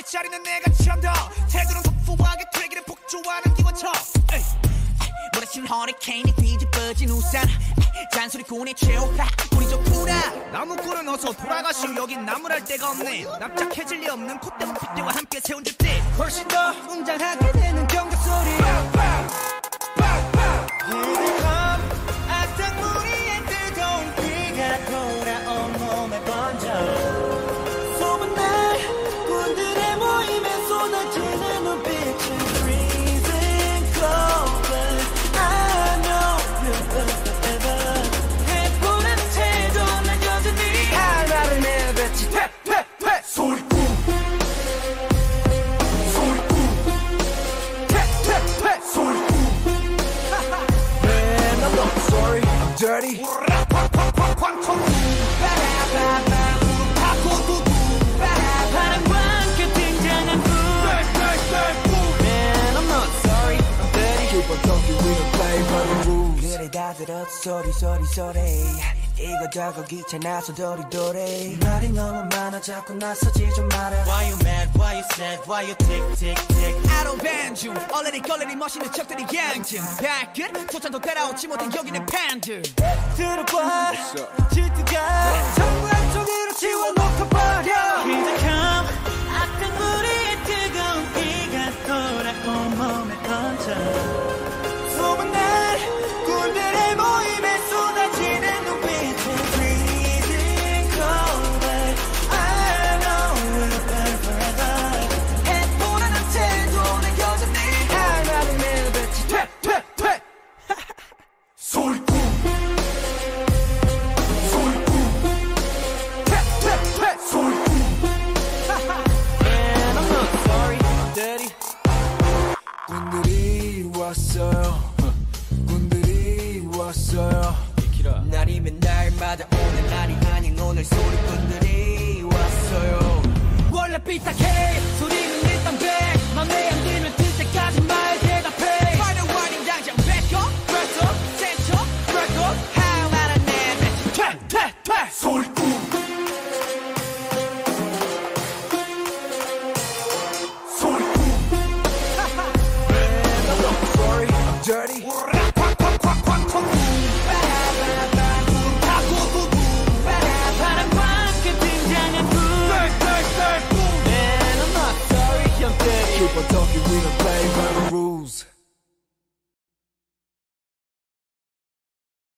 자리는 내가 찬다. 태도는 터프하게 되기를 폭주하는 기관차. 몰아친 허리케인이 뒤집어진 우산. 잔소리꾼의 최후파 우리 좋구나. 나무꾼은 어서 돌아가시오. 여긴 나무랄 데가 없네. 납작해질 리 없는 콧대와 핏대와 함께 세운 줏대. 훨씬 더 웅장하게 되는 경적 소리. 악당무리의 뜨거운 피가 돌아온 몸에 번져. 소문난 군들의 모임에 쏟아지는 눈빛은 freezing cold. I know you'll live forever. 해보라는 태도 난 여전히 할 말을 내뱉지. 퇴퇴퇴 소리꾼 소리꾼 퇴퇴퇴 소리꾼. Man, I'm not sorry, I'm dirty. 바람과 함께 등장한 불. Man, I'm not sorry, I'm dirty. Keep on talking, we don't play by the rules. 그래 다 들었어 소리 소리 소리. 이거저거 귀찮아서 도리도리. 말이 너무 많아 자꾸 나서지 좀 말아. Why you mad, why you sad, why you tick tick tick. I don't ban you. 얼레리 걸레리 멋있는 척들이 양심. 발끝 소찬도 따라오지 못한 여기는 팬들. 들어봐 질투가 전부 한쪽으로 지워놓고 버려. 기적함 악당무리의 뜨거운 피가 돌아온 몸에 번져. 소문난 군들의 모임에 쏟아지는 눈빛은 freezing cold. I know we'll burn forever. 해보라는 태도 난 여전히 할 말을 내뱉지. 퇴퇴퇴 소리꾼 소리꾼 퇴퇴퇴 소리꾼. Man, I'm not sorry, I'm dirty. 군들이 왔어요. 군들이 왔어요. 날이면 날마다 오늘 날이 아닌 오늘 소리꾼들이 왔어요. 원래 삐딱해 소리는 일단 배. 맘에 안 들면 들 때까지 말 대답해. Final warning 당장 back up, back up, set up, back up. 할 말은 내뱉지. 퇴퇴퇴 소리꾼 소리꾼. Man, I'm not sorry, I'm dirty. 바람과 함께 등장한 불. Man, I'm not sorry, I'm dirty. Keep on talking, we don't play.